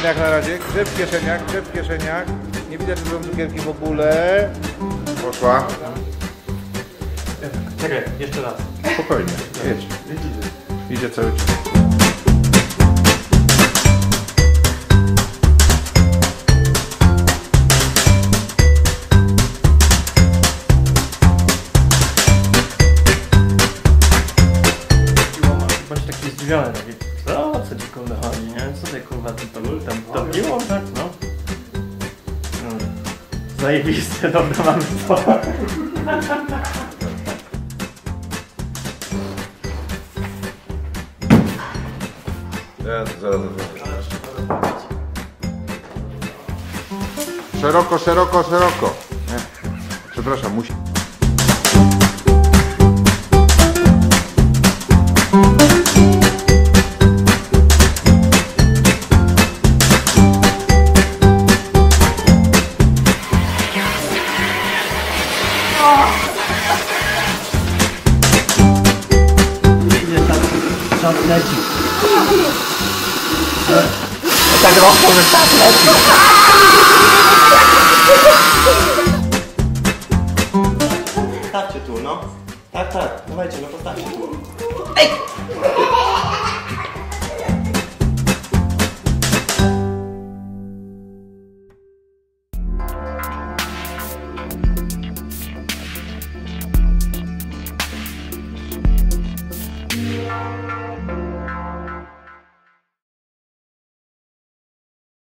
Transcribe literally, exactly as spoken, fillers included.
kieszeniach na razie, grzeb w kieszeniach, grzeb w kieszeniach. Nie widać, że są cukierki w ogóle. Poszła. Czekaj, jeszcze raz. Spokojnie, jedź. Idzie cały czas. Bądź taki zdziwiony, taki, co? O co ci kurde chodzi, nie? Co ty kurwa, ty to tam to piło, tak? No. Hmm. Zajebiste, dobra, mamy to. Ja zaraz Szeroko, szeroko, szeroko. Nie. Przepraszam, musi... Czas leci. Tak rosło, że czas leci. Stawcie tu, no. Tak, tak. Dawajcie, no postawcie tu. Ej!